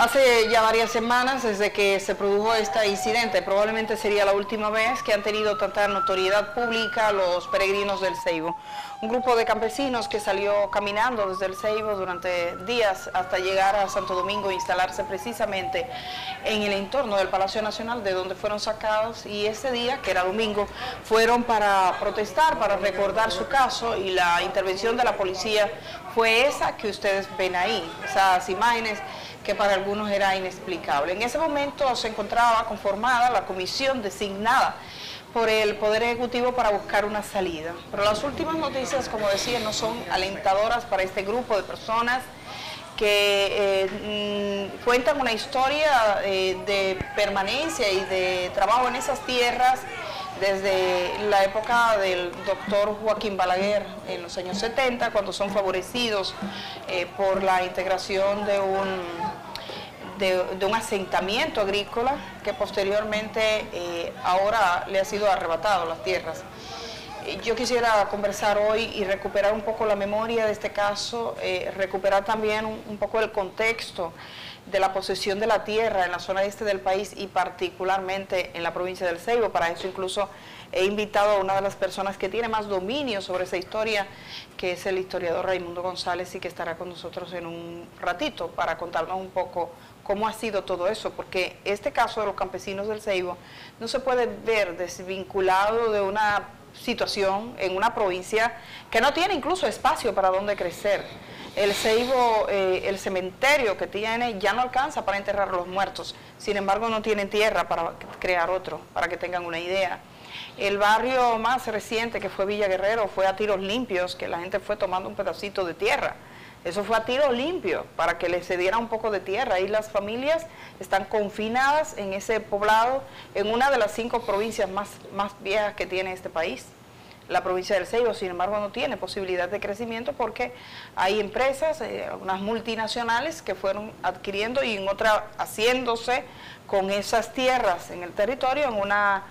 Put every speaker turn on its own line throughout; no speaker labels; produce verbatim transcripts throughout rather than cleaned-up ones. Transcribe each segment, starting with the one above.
Hace ya varias semanas desde que se produjo este incidente, probablemente sería la última vez que han tenido tanta notoriedad pública los peregrinos del Ceibo. Un grupo de campesinos que salió caminando desde el Ceibo durante días hasta llegar a Santo Domingo e instalarse precisamente en el entorno del Palacio Nacional, de donde fueron sacados, y ese día, que era domingo, fueron para protestar, para recordar su caso, y la intervención de la policía fue esa que ustedes ven ahí, esas imágenes que para algunos era inexplicable. En ese momento se encontraba conformada la comisión designada por el Poder Ejecutivo para buscar una salida. Pero las últimas noticias, como decía, no son alentadoras para este grupo de personas que eh, mm, cuentan una historia eh, de permanencia y de trabajo en esas tierras desde la época del doctor Joaquín Balaguer en los años setenta, cuando son favorecidos eh, por la integración de un, de, de un asentamiento agrícola que posteriormente eh, ahora le ha sido arrebatado las tierras. Yo quisiera conversar hoy y recuperar un poco la memoria de este caso, eh, recuperar también un, un poco el contexto de la posesión de la tierra en la zona este del país y particularmente en la provincia del Ceibo. Para eso incluso he invitado a una de las personas que tiene más dominio sobre esa historia, que es el historiador Raimundo González, y que estará con nosotros en un ratito para contarnos un poco cómo ha sido todo eso, porque este caso de los campesinos del Ceibo no se puede ver desvinculado de una situación en una provincia que no tiene incluso espacio para donde crecer. El Ceibo, eh, el cementerio que tiene ya no alcanza para enterrar a los muertos, sin embargo no tienen tierra para crear otro, para que tengan una idea. El barrio más reciente, que fue Villa Guerrero, fue a tiros limpios, que la gente fue tomando un pedacito de tierra. Eso fue a tiro limpio, para que les cediera un poco de tierra. Y las familias están confinadas en ese poblado, en una de las cinco provincias más, más viejas que tiene este país. La provincia del Ceibo, sin embargo, no tiene posibilidad de crecimiento porque hay empresas, eh, algunas multinacionales que fueron adquiriendo y en otra haciéndose con esas tierras en el territorio en una...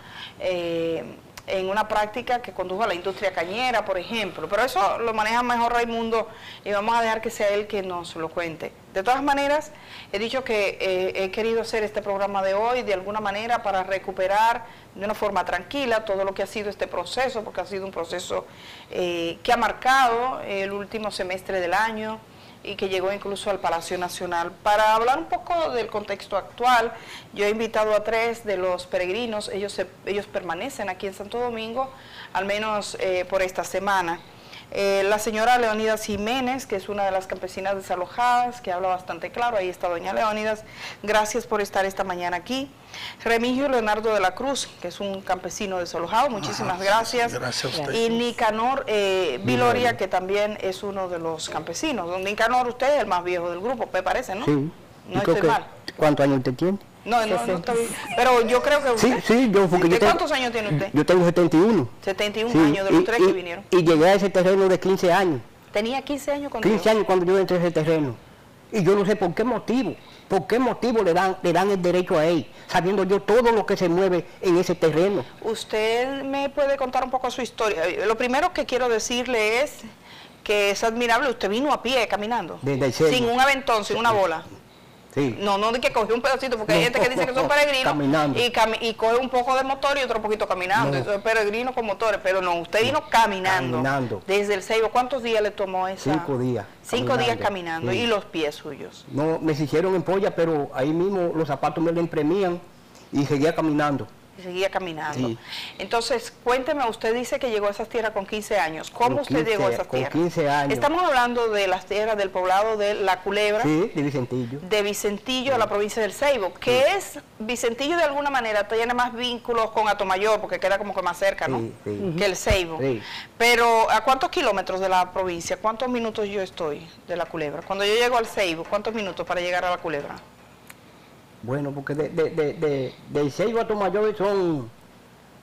Eh, en una práctica que condujo a la industria cañera, por ejemplo. Pero eso lo maneja mejor Raimundo y vamos a dejar que sea él que nos lo cuente. De todas maneras, he dicho que eh, he querido hacer este programa de hoy de alguna manera para recuperar de una forma tranquila todo lo que ha sido este proceso, porque ha sido un proceso eh, que ha marcado el último semestre del año y que llegó incluso al Palacio Nacional. Para hablar un poco del contexto actual, yo he invitado a tres de los peregrinos, ellos, se, ellos permanecen aquí en Santo Domingo, al menos eh, por esta semana. Eh, la señora Leónidas Jiménez, que es una de las campesinas desalojadas, que habla bastante claro, ahí está doña Leónidas, gracias por estar esta mañana aquí. Remigio Leonardo de la Cruz, que es un campesino desalojado, muchísimas Ajá, gracias. Gracias a usted. Y Nicanor eh, Viloria, que también es uno de los campesinos. Don Nicanor, usted es el más viejo del grupo, me parece, ¿no?
Sí.
No estoy mal.
¿Cuántos años usted tiene?
No, no, no estoy, pero yo creo que usted...
Sí, sí, yo... Porque
¿De
yo tengo,
cuántos años tiene usted?
Yo tengo setenta y uno.
setenta y uno
sí,
años, de los
y,
tres
y,
que vinieron.
Y llegué a ese terreno de quince años.
¿Tenía quince años cuando
quince años cuando yo entré a ese terreno. Y yo no sé por qué motivo, por qué motivo le dan, le dan el derecho a él, sabiendo yo todo lo que se mueve en ese terreno.
¿Usted me puede contar un poco su historia? Lo primero que quiero decirle es que es admirable, usted vino a pie caminando,
desde el centro,
sin un aventón, sin una bola.
Sí.
No, no de que cogió un pedacito, porque no, hay gente que dice que son peregrinos y, cami y coge un poco de motor y otro poquito caminando. No. Eso es peregrino con motores, pero no, usted vino caminando,
caminando. Desde
el Ceibo. ¿Cuántos días le tomó esa?
Cinco días.
Cinco caminando. días caminando. Sí. ¿Y los pies suyos?
No, me hicieron en polla, pero ahí mismo los zapatos me lo imprimían y seguía caminando.
Y seguía caminando.
Sí.
Entonces, cuénteme, usted dice que llegó a esas tierras con quince años. ¿Cómo
con
usted
quince,
llegó a esas tierras?
Con quince años.
Estamos hablando de las tierras del poblado de La Culebra.
Sí, de Vicentillo.
De Vicentillo, sí. A la provincia del Ceibo. Que sí. es, Vicentillo de alguna manera tiene más vínculos con Atomayor, porque queda como que más cerca, ¿no?
Sí, sí.
Que el Ceibo.
Sí.
Pero, ¿a cuántos kilómetros de la provincia? ¿Cuántos minutos yo estoy de La Culebra? Cuando yo llego al Ceibo, ¿cuántos minutos para llegar a La Culebra?
Bueno, porque de, de, de, de, del Ceibo a Atomayor son...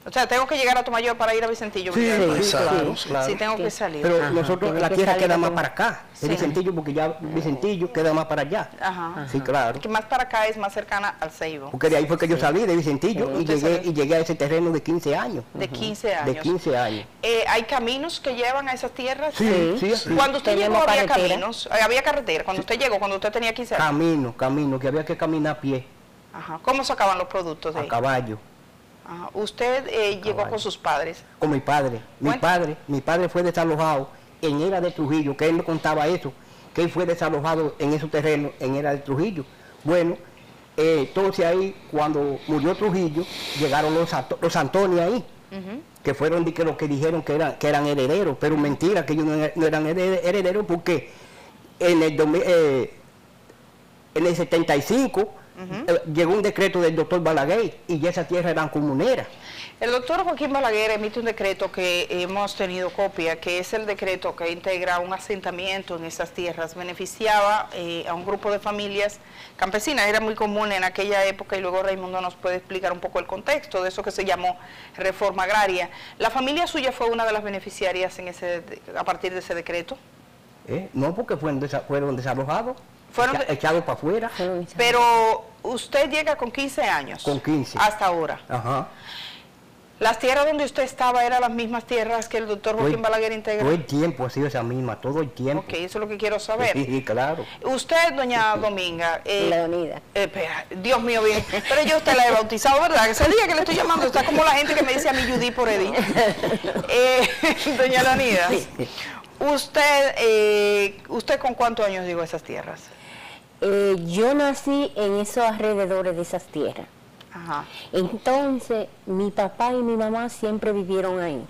O sea, tengo que llegar a Tomayor para ir a Vicentillo.
Sí,
¿verdad?
sí, claro,
Sí,
claro.
sí, tengo que salir.
Pero
Ajá,
nosotros,
tiene
la
que
tierra
salir
queda
a
más
Tom-
para acá, de
Sí.
Vicentillo, porque ya Vicentillo queda más para allá.
Ajá.
Sí, claro.
Que más para acá es más cercana al Ceibo.
Porque de ahí fue que yo salí de Vicentillo
Sí.
y,
Usted
llegué,
salió.
y llegué a ese terreno de quince años.
De quince años.
De quince años.
Eh, ¿Hay caminos que llevan a esas tierras?
Sí, sí, sí.
Cuando usted
Tenemos
llegó había
carretera.
caminos, eh, había carretera. Cuando usted llegó, cuando usted tenía quince años.
Camino, camino, que había que caminar a pie,
Ajá. ¿Cómo sacaban los productos de
a
ahí?
caballo,
Ajá. Usted eh, llegó
Caballo.
con sus padres.
con mi padre. Mi
Bueno.
padre, mi padre fue desalojado en Era de Trujillo, que él me contaba eso, que él fue desalojado en esos terrenos en Era de Trujillo. Bueno, eh, entonces ahí, cuando murió Trujillo, llegaron los, Santo- los Antonio ahí,
Ujú.
que fueron de que los que dijeron que eran, que eran herederos, pero mentira, que ellos no, no eran hered- herederos porque en el, dos mil, eh, en el setenta y cinco eh, llegó un decreto del doctor Balaguer y ya esas tierras eran comuneras.
El doctor Joaquín Balaguer emite un decreto que hemos tenido copia, que es el decreto que integra un asentamiento en esas tierras. Beneficiaba eh, a un grupo de familias campesinas, era muy común en aquella época y luego Raimundo nos puede explicar un poco el contexto de eso que se llamó reforma agraria. ¿La familia suya fue una de las beneficiarias en ese, a partir de ese decreto?
¿Eh? No, porque fueron, desa- fueron desalojados,
Fueron
echa-
de-
echados para afuera,
Pero usted llega con quince años.
con quince.
Hasta ahora.
Ajá.
¿Las tierras donde usted estaba eran las mismas tierras que el doctor Joaquín Balaguer integra?
Todo el tiempo ha sido esa misma, todo el tiempo.
Ok, eso es lo que quiero saber.
Sí, sí, claro.
Usted, doña Dominga, eh,
Leonida.
eh, espera, Dios mío, bien, pero yo usted la he bautizado, ¿verdad? Ese día que le estoy llamando está como la gente que me dice a mí Judy por Edith. Eh, doña Leonida, usted, eh, ¿usted con cuántos años llegó a esas tierras?
Eh, yo nací en esos alrededores de esas tierras.
Ajá.
Entonces, mi papá y mi mamá siempre vivieron ahí.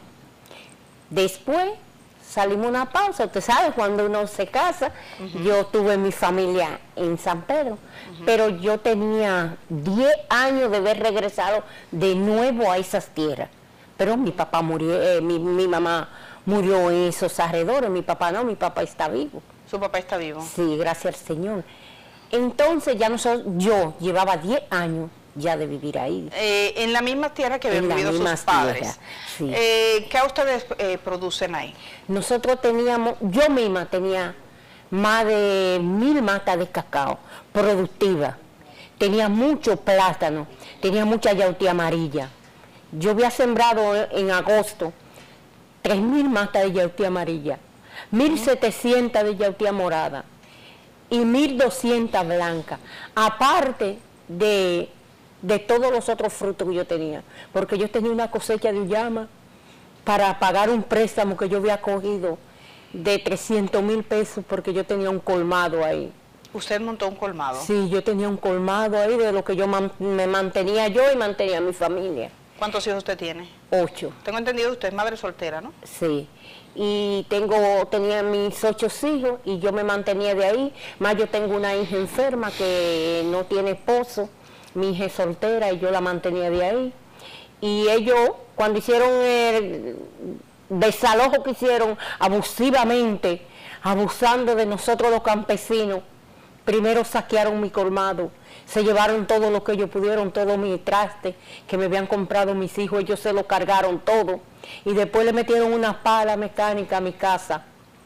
Después salimos una pausa, usted sabe, cuando uno se casa, yo tuve mi familia en San Pedro, pero yo tenía diez años de haber regresado de nuevo a esas tierras. Pero mi papá murió, eh, mi, mi mamá murió en esos alrededores, mi papá no, mi papá está vivo.
¿Su papá está vivo?
Sí, gracias al Señor. Entonces ya nosotros, yo llevaba diez años ya de vivir ahí.
Eh, en la misma tierra que habían
En la
vivido sus
misma
padres.
tierra, sí.
Eh, ¿Qué ustedes eh, producen ahí?
Nosotros teníamos, yo misma tenía más de mil matas de cacao productivas. Tenía mucho plátano, tenía mucha yautía amarilla. Yo había sembrado en agosto tres mil matas de yautía amarilla, mil setecientas de yautía morada y mil doscientas blancas, aparte de, de todos los otros frutos que yo tenía, porque yo tenía una cosecha de uyama para pagar un préstamo que yo había cogido de trescientos mil pesos porque yo tenía un colmado ahí.
¿Usted montó un colmado?
Sí, yo tenía un colmado ahí de lo que yo man- me mantenía yo y mantenía a mi familia.
¿Cuántos hijos usted tiene?
Ocho.
Tengo entendido usted es madre soltera, ¿no?
Sí, y tengo, tenía mis ocho hijos y yo me mantenía de ahí, más yo tengo una hija enferma que no tiene esposo, mi hija es soltera y yo la mantenía de ahí. Y ellos, cuando hicieron el desalojo que hicieron abusivamente, abusando de nosotros los campesinos, primero saquearon mi colmado, se llevaron todo lo que ellos pudieron, todo mi traste que me habían comprado mis hijos, ellos se lo cargaron todo y después le metieron una pala mecánica a mi casa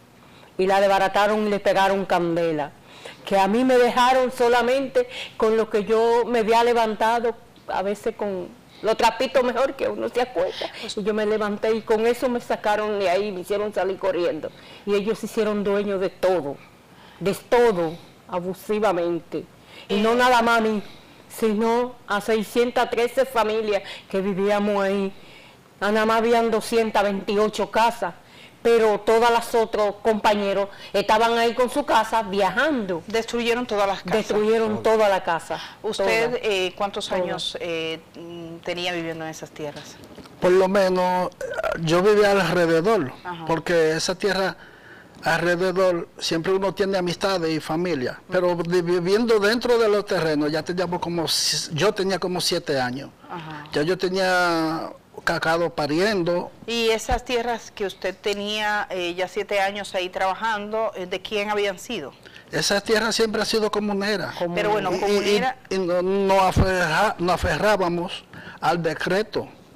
y la desbarataron y le pegaron candela, que a mí me dejaron solamente con lo que yo me había levantado, a veces con los trapitos mejor que uno se acuerda, y yo me levanté y con eso me sacaron de ahí, me hicieron salir corriendo y ellos se hicieron dueños de todo, de todo, abusivamente. Y no nada más a mí, sino a seiscientas trece familias que vivíamos ahí. Nada más habían doscientas veintiocho casas, pero todas las otros compañeros estaban ahí con su casa viajando.
Destruyeron todas las casas.
Destruyeron toda la casa.
¿Usted
toda.
eh, cuántos
Toda.
años eh, mm, tenía viviendo en esas tierras?
Por lo menos yo vivía alrededor,
Ajá.
porque esa tierra alrededor siempre uno tiene amistades y familia, pero de- viviendo dentro de los terrenos ya teníamos como, si- yo tenía como siete años,
Ajá.
ya yo tenía cacao pariendo.
Y esas tierras que usted tenía eh, ya siete años ahí trabajando, eh, ¿de quién habían sido?
Esa tierra siempre ha sido comunera.
Como-
Pero bueno,
Y- y-
comunera.
y, y no- nos aferra- nos aferrábamos al decreto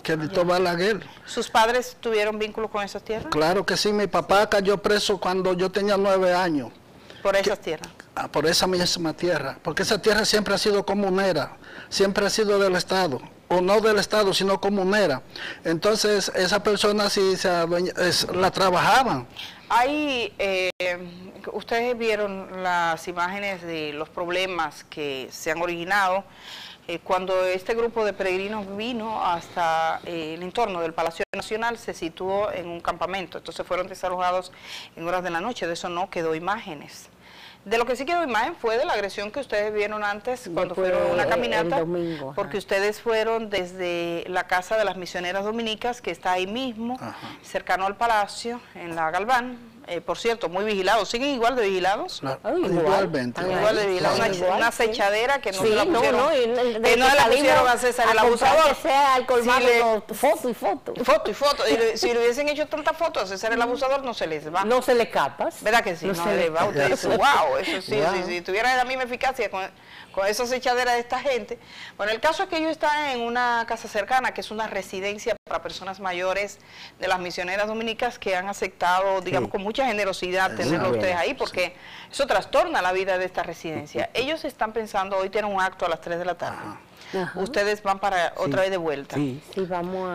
que Víctor Balaguer.
¿Sus padres tuvieron vínculos con esas tierras?
Claro que sí, mi papá cayó preso cuando yo tenía nueve años.
¿Por esas tierras?
Ah, por esa misma tierra, porque esa tierra siempre ha sido comunera, siempre ha sido del Estado, o no del Estado, sino comunera. Entonces, esa persona sí se adueña, es, la trabajaban.
Hay, eh, ustedes vieron las imágenes de los problemas que se han originado eh, cuando este grupo de peregrinos vino hasta eh, el entorno del Palacio Nacional, se situó en un campamento, entonces fueron desalojados en horas de la noche, de eso no quedó imágenes. De lo que sí quedó imagen fue de la agresión que ustedes vieron antes cuando
Después,
fueron a una
el
caminata,
domingo,
porque ustedes fueron desde la casa de las misioneras dominicas, que está ahí mismo,
Ajá.
cercano al palacio, en la Galván. Eh, por cierto, muy vigilados, ¿siguen igual de vigilados?
Claro,
Ay, igual.
igualmente.
Ay,
Igual de vigilados,
Claro,
una,
igual,
una
sí.
acechadera que no
Sí,
se la
no,
pusieron,
no, y el-
que
desde
no le
salimos
pusieron a César el
a comprar
abusador.
que sea al colmado,
Si le-
no, foto y foto.
Foto y foto, y le- si le hubiesen hecho tantas fotos a César el abusador, no se les va.
No se le escapas.
¿Verdad que sí? No,
se
le
le
va. Usted dice, wow, eso sí,
Wow.
sí, sí. Tuviera la misma eficacia con, con esas echaderas de esta gente. Bueno, el caso es que ellos están en una casa cercana, que es una residencia para personas mayores de las misioneras dominicas que han aceptado, digamos,
Sí.
con mucha generosidad
Sí,
tenerlo
bueno,
ustedes ahí, porque eso trastorna la vida de esta residencia. Ellos están pensando, hoy tienen un acto a las tres de la tarde.
Ajá.
Ustedes van para otra vez de vuelta.
Sí.
Sí, vamos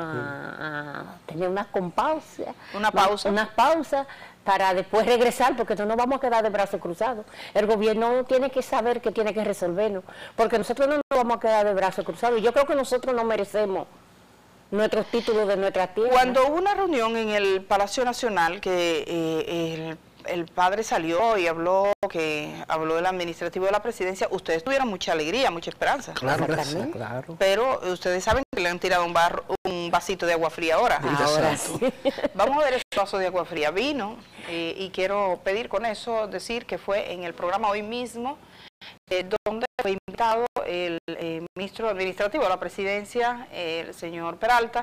a, a tener unas compausas.
¿Una pausa?
Unas pausas para después regresar, porque no nos vamos a quedar de brazos cruzados. El gobierno tiene que saber que tiene que resolvernos, porque nosotros no nos vamos a quedar de brazos cruzados. Yo creo que nosotros no merecemos nuestros títulos de nuestra tierra.
Cuando hubo una reunión en el Palacio Nacional, que eh, el, el padre salió y habló, que habló del administrativo de la presidencia, ustedes tuvieron mucha alegría, mucha esperanza.
Claro que sí.
Exactamente.
Claro.
Pero ustedes saben que le han tirado un, barro, un vasito de agua fría ahora.
Ahora sí.
Vamos a ver ese vaso de agua fría. Vino, eh, y quiero pedir con eso, decir que fue en el programa hoy mismo, eh, donde fue invitado el eh, ministro administrativo de la presidencia, eh, el señor Peralta,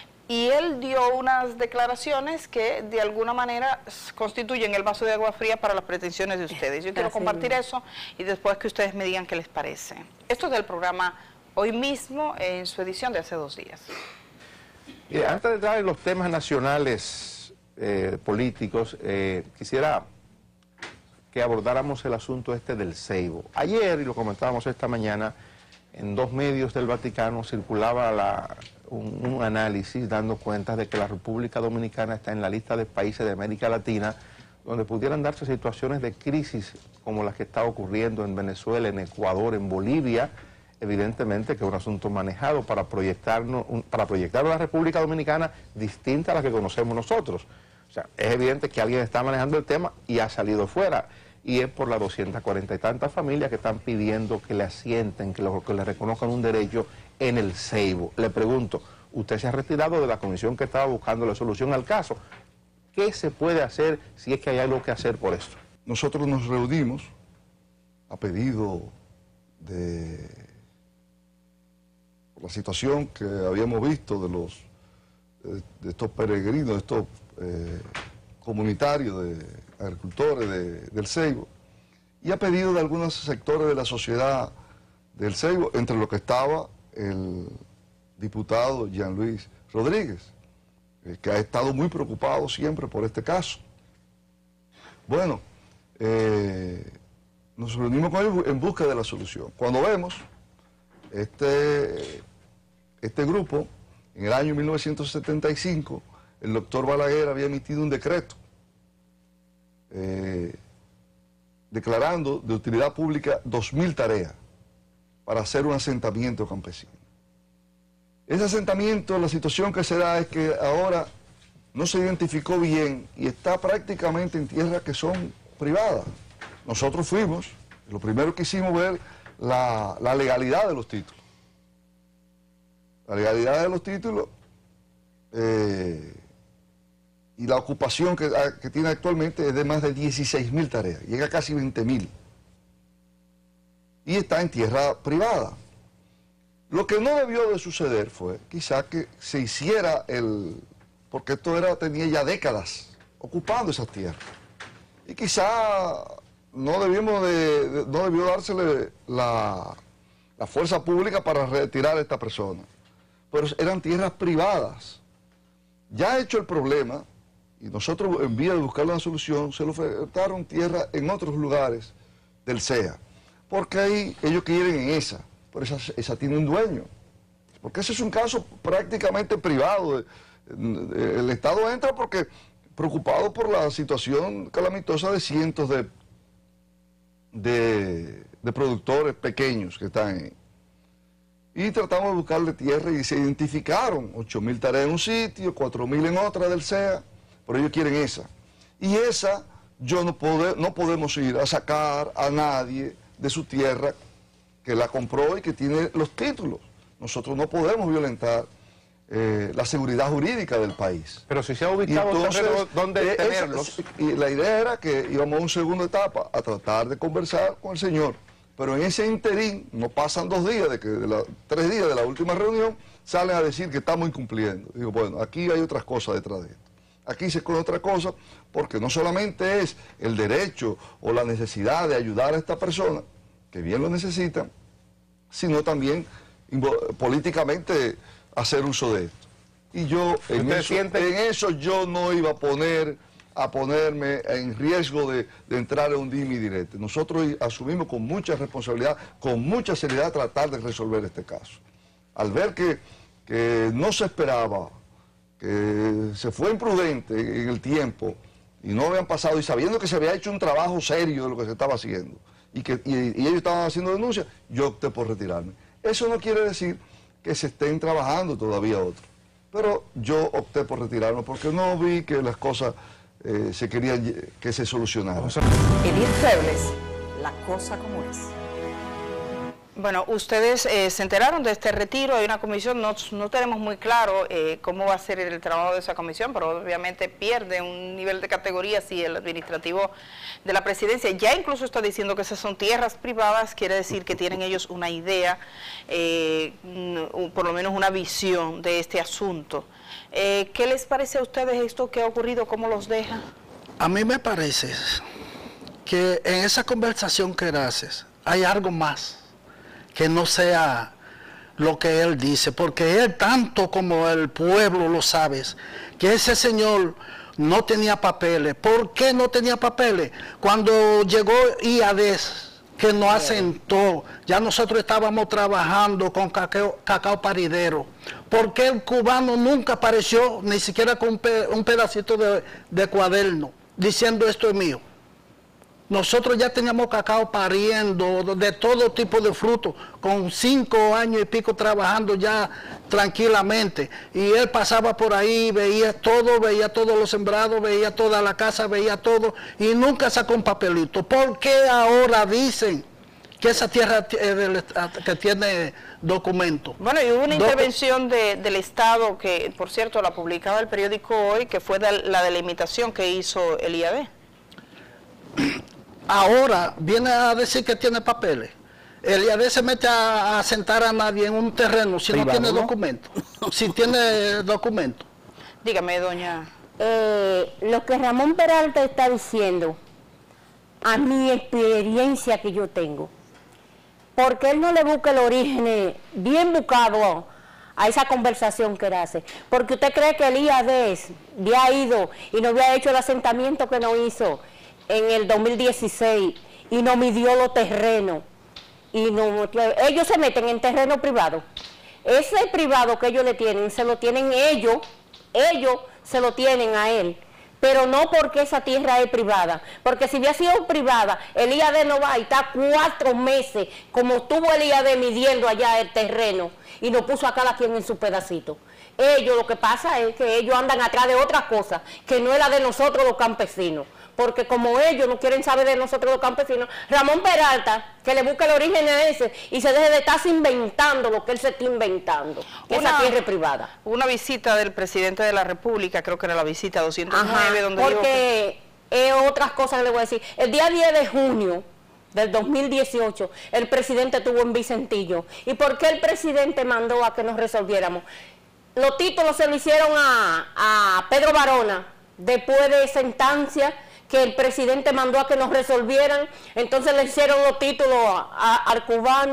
y él dio unas declaraciones que de alguna manera constituyen el vaso de agua fría para las pretensiones de ustedes. Yo quiero
Así
compartir
es.
eso y después que ustedes me digan qué les parece. Esto es del programa hoy mismo en su edición de hace dos días.
Eh, antes de entrar en los temas nacionales eh, políticos, eh, quisiera que abordáramos el asunto este del ceibo. Ayer, y lo comentábamos esta mañana, en dos medios del Vaticano circulaba la, un, un análisis dando cuenta de que la República Dominicana está en la lista de países de América Latina donde pudieran darse situaciones de crisis como las que está ocurriendo en Venezuela, en Ecuador, en Bolivia. Evidentemente que es un asunto manejado para proyectarnos, un, para proyectar una República Dominicana distinta a la que conocemos nosotros. O sea, es evidente que alguien está manejando el tema y ha salido fuera. Y es por las doscientas cuarenta y tantas familias que están pidiendo que le asienten, que, lo, que le reconozcan un derecho en el ceibo. Le pregunto, usted se ha retirado de la comisión que estaba buscando la solución al caso. ¿Qué se puede hacer si es que hay algo que hacer por esto?
Nosotros nos reunimos a pedido de la situación que habíamos visto de los de, de estos peregrinos, de estos eh, comunitarios, de agricultores de, del ceibo, y a pedido de algunos sectores de la sociedad del ceibo, entre los que estaba el diputado Jean Luis Rodríguez, eh, que ha estado muy preocupado siempre por este caso. Bueno, eh, nos reunimos con él en busca de la solución. Cuando vemos este, este grupo, en el año mil novecientos setenta y cinco, el doctor Balaguer había emitido un decreto eh, declarando de utilidad pública dos mil tareas para hacer un asentamiento campesino. Ese asentamiento, la situación que se da es que ahora no se identificó bien y está prácticamente en tierras que son privadas. Nosotros fuimos, lo primero que hicimos ver la, la legalidad de los títulos. La legalidad de los títulos eh, y la ocupación que, que tiene actualmente es de más de dieciséis mil tareas, llega a casi veinte mil. Y está en tierra privada. Lo que no debió de suceder fue quizá que se hiciera el... porque esto era, tenía ya décadas ocupando esas tierras. Y quizá no, debimos de, de, no debió dársele la, la fuerza pública para retirar a esta persona. pero eran tierras privadas. Ya hecho el problema, y nosotros en vía de buscar una solución, se le ofertaron tierra en otros lugares del C E A, porque ahí ellos quieren en esa, pero esa, esa tiene un dueño, porque ese es un caso prácticamente privado. El Estado entra porque preocupado por la situación calamitosa de cientos de, de, de productores pequeños que están ahí. Y tratamos de buscarle tierra y se identificaron ocho mil tareas en un sitio, cuatro mil en otra del C E A, pero ellos quieren esa. Y esa, yo no, pode, no podemos ir a sacar a nadie de su tierra que la compró y que tiene los títulos. Nosotros no podemos violentar eh, la seguridad jurídica del país.
Pero si se ha ubicado entonces, terreno donde
eh,
tenerlos...
Esa, y la idea era que íbamos a una segunda etapa, a tratar de conversar con el señor. Pero en ese interín, no pasan dos días, de que de la, tres días de la última reunión, salen a decir que estamos incumpliendo. Digo, bueno, aquí hay otras cosas detrás de esto. Aquí se esconde otra cosa, porque no solamente es el derecho o la necesidad de ayudar a esta persona, que bien lo necesitan, sino también políticamente hacer uso de esto. Y yo, en eso, en eso yo no iba a poner... a ponerme en riesgo de, de entrar en un dime y direte. Nosotros asumimos con mucha responsabilidad, con mucha seriedad, tratar de resolver este caso. Al ver que, que no se esperaba, que se fue imprudente en el tiempo y no habían pasado, y sabiendo que se había hecho un trabajo serio de lo que se estaba haciendo, y que y, y ellos estaban haciendo denuncias, yo opté por retirarme. Eso no quiere decir que se estén trabajando todavía otros, pero yo opté por retirarme porque no vi que las cosas Eh, se quería que se solucionara.
Edith Febles, la cosa como es.
Bueno, ustedes eh, se enteraron de este retiro, hay una comisión, no, no tenemos muy claro eh, cómo va a ser el trabajo de esa comisión, pero obviamente pierde un nivel de categoría si el administrativo de la presidencia ya incluso está diciendo que esas son tierras privadas, quiere decir que tienen ellos una idea, eh, por lo menos una visión de este asunto. Eh, ¿Qué les parece a ustedes esto que ha ocurrido? ¿Cómo los deja?
A mí me parece que en esa conversación que haces hay algo más que no sea lo que él dice, porque él tanto como el pueblo lo sabe, que ese señor no tenía papeles. ¿Por qué no tenía papeles? Cuando llegó I A D E S, que nos asentó, ya nosotros estábamos trabajando con cacao, cacao paridero. ¿Por qué el cubano nunca apareció, ni siquiera con un, pe, un pedacito de, de cuaderno, diciendo esto es mío? Nosotros ya teníamos cacao pariendo, de todo tipo de frutos, con cinco años y pico trabajando ya tranquilamente. Y él pasaba por ahí, veía todo, veía todos los sembrados, veía toda la casa, veía todo, y nunca sacó un papelito. ¿Por qué ahora dicen que esa tierra que tiene documento?
Bueno, y hubo una
Docu
intervención de, del Estado, que por cierto la publicaba el periódico Hoy, que fue de la delimitación que hizo el I A D.
Ahora viene a decir que tiene papeles. El I A D se mete a, a sentar a nadie en un terreno si privado, no tiene ¿no? documento. Si tiene documento.
Dígame, doña.
Eh, lo que Ramón Peralta está diciendo, a mi experiencia que yo tengo, porque él no le busca el origen bien buscado a esa conversación que él hace. Porque usted cree que el I A D había ido y no había hecho el asentamiento que no hizo en el dos mil dieciséis y no midió los terrenos. Y no, ellos se meten en terreno privado. Ese privado que ellos le tienen, se lo tienen ellos, ellos se lo tienen a él. Pero no porque esa tierra es privada. Porque si hubiera sido privada, el I A D no va y está cuatro meses, como estuvo el I A D midiendo allá el terreno, y nos puso a cada quien en su pedacito. Ellos, lo que pasa es que ellos andan atrás de otra cosa, que no es la de nosotros los campesinos. Porque como ellos no quieren saber de nosotros los campesinos, Ramón Peralta, que le busque el origen a ese y se deje de estar inventando lo que él se está inventando, que una, esa tierra es privada.
Una visita del presidente de la República, creo que era la visita doscientos nueve,
Ajá,
donde
porque que... es otras cosas que le voy a decir. El día diez de junio del dos mil dieciocho, el presidente estuvo en Vicentillo. ¿Y por qué el presidente mandó a que nos resolviéramos? Los títulos se lo hicieron a, a Pedro Barona, después de esa instancia que el presidente mandó a que nos resolvieran. Entonces le hicieron los títulos a, a, al cubano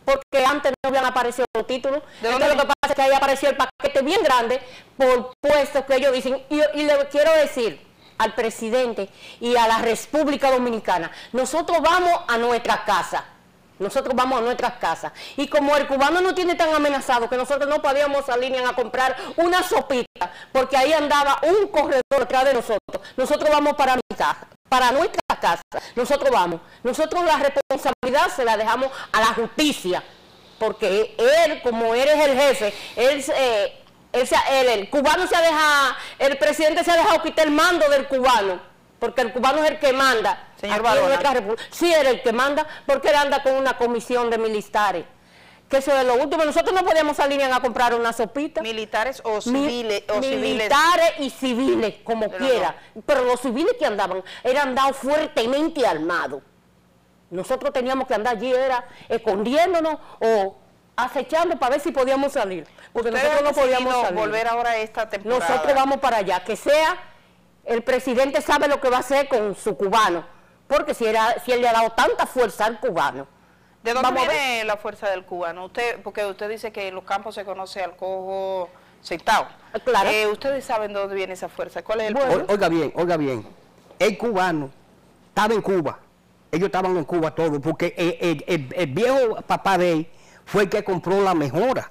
porque antes no habían aparecido los títulos.
¿De
Entonces
dónde?
lo que pasa es que ahí apareció el paquete bien grande por puestos que ellos dicen, y, y le quiero decir al presidente y a la República Dominicana, nosotros vamos a nuestra casa, nosotros vamos a nuestras casas, y como el cubano no tiene tan amenazado que nosotros no podíamos salir ni a comprar una sopita, porque ahí andaba un corredor detrás de nosotros, nosotros vamos para mi casa, para nuestra casa, nosotros vamos, nosotros la responsabilidad se la dejamos a la justicia, porque él, como él es el jefe, él, eh, él, se, él el cubano se ha dejado, el presidente se ha dejado quitar el mando del cubano, porque el cubano es el que manda.
Señor
aquí en
Barona.
nuestra república. Sí, era el que manda, porque él anda con una comisión de militares. Que eso es lo último. Nosotros no podíamos salir ni a comprar una sopita.
Militares o
Mi-
civiles. o civiles.
militares y civiles, como
Pero
quiera. Pero los civiles que andaban eran andados fuertemente armados. Nosotros teníamos que andar allí, era escondiéndonos o acechando para ver si podíamos salir. Porque
Ustedes
nosotros no
han
podíamos
decidido
salir.
volver ahora a esta temporada.
Nosotros vamos para allá, que sea, el presidente sabe lo que va a hacer con su cubano, porque si, era, si él le ha dado tanta fuerza al cubano.
¿De dónde
Vamos a
viene la fuerza del cubano? Usted, porque usted dice que en los campos se conoce al cojo sentado.
Claro.
Eh, ¿Ustedes saben de dónde viene esa fuerza? ¿Cuál es el
Bueno.
punto?
O- Oiga bien, oiga bien. El cubano estaba en Cuba. Ellos estaban en Cuba todos, porque el, el- el- el viejo papá de él fue el que compró la mejora.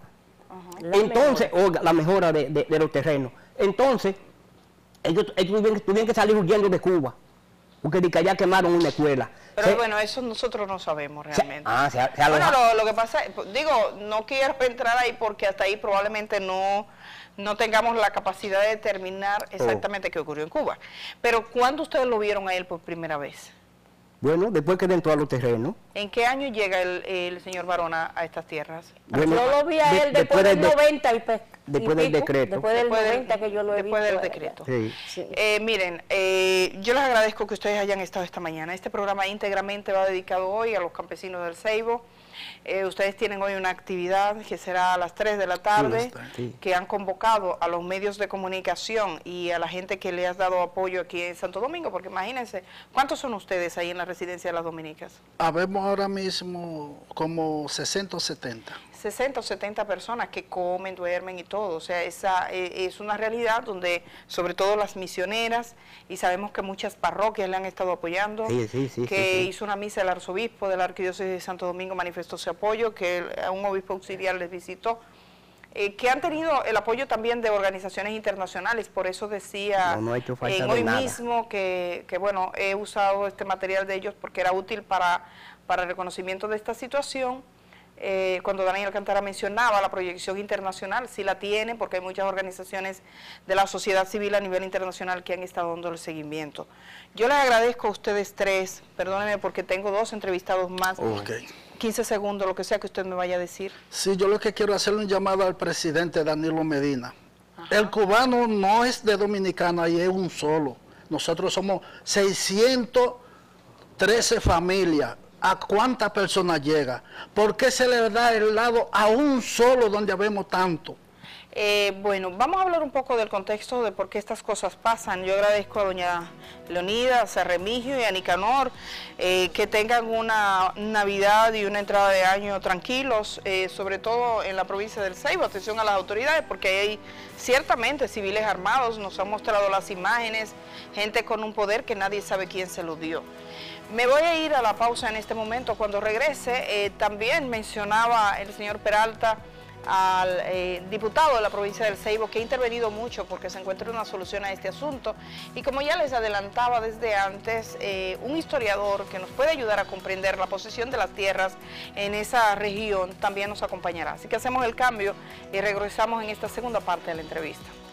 La
Entonces, oiga, la mejora de, de- de los terrenos. Entonces, ellos, ellos tuvieron, tuvieron que salir huyendo de Cuba, porque de que allá quemaron una escuela.
Pero
Se-
bueno, eso nosotros no sabemos
se-
realmente.
ah, se, se
Bueno,
aloja-
lo, lo que pasa, es- pues, digo, no quiero entrar ahí porque hasta ahí probablemente no, no tengamos la capacidad de determinar exactamente qué ocurrió en Cuba. Pero ¿cuándo ustedes lo vieron a él por primera vez?
Bueno, después que entró a los terrenos.
¿En qué año llega el, el señor Barona a estas tierras?
Bueno,
Yo lo vi a
de-
él después, del
de-
noventa y, pe-
después
y
del
pico,
decreto.
Después del
Después del-
noventa que yo lo he
después
visto.
del
a él.
decreto.
Sí.
Sí.
Eh, miren, eh, yo les agradezco que ustedes hayan estado esta mañana. Este programa íntegramente va dedicado hoy a los campesinos del Ceibo. Eh, ustedes tienen hoy una actividad que será a las tres de la tarde,
Sí.
que han convocado a los medios de comunicación y a la gente que le ha dado apoyo aquí en Santo Domingo, porque imagínense, ¿cuántos son ustedes ahí en la residencia de las Dominicas?
Habemos ahora mismo como sesenta o setenta.
sesenta o setenta personas que comen, duermen y todo. O sea, esa eh, es una realidad donde, sobre todo las misioneras, y sabemos que muchas parroquias le han estado apoyando,
Sí, sí, sí,
que
sí, sí.
hizo una misa el arzobispo de la Arquidiócesis de Santo Domingo, manifestó su apoyo, que el- a un obispo auxiliar les visitó, eh, que han tenido el apoyo también de organizaciones internacionales. Por eso decía
No, no ha hecho falta
en
de
hoy
nada.
mismo que, que, bueno, he usado este material de ellos porque era útil para, para el reconocimiento de esta situación. Eh, cuando Daniel Alcántara mencionaba la proyección internacional, sí la tiene, porque hay muchas organizaciones de la sociedad civil a nivel internacional que han estado dando el seguimiento. Yo les agradezco a ustedes tres, perdónenme porque tengo dos entrevistados más,
Ok.
quince segundos, lo que sea que usted me vaya a decir.
Sí, yo lo que quiero hacer es un llamado al presidente Danilo Medina. El cubano no es de Dominicana y es un solo. Nosotros somos seiscientas trece familias. ¿A cuántas personas llega? ¿Por qué se le da el lado a un solo donde habemos tanto?
Eh, bueno, vamos a hablar un poco del contexto de por qué estas cosas pasan. Yo agradezco a doña Leonidas, a Remigio y a Nicanor eh, que tengan una Navidad y una entrada de año tranquilos, eh, sobre todo en la provincia del Ceibo. Atención a las autoridades, porque hay ciertamente civiles armados, nos han mostrado las imágenes, gente con un poder que nadie sabe quién se lo dio. Me voy a ir a la pausa en este momento. Cuando regrese, eh, también mencionaba el señor Peralta al eh, diputado de la provincia del Ceibo, que ha intervenido mucho porque se encuentre una solución a este asunto. Y como ya les adelantaba desde antes, eh, un historiador que nos puede ayudar a comprender la posición de las tierras en esa región también nos acompañará. Así que hacemos el cambio y regresamos en esta segunda parte de la entrevista.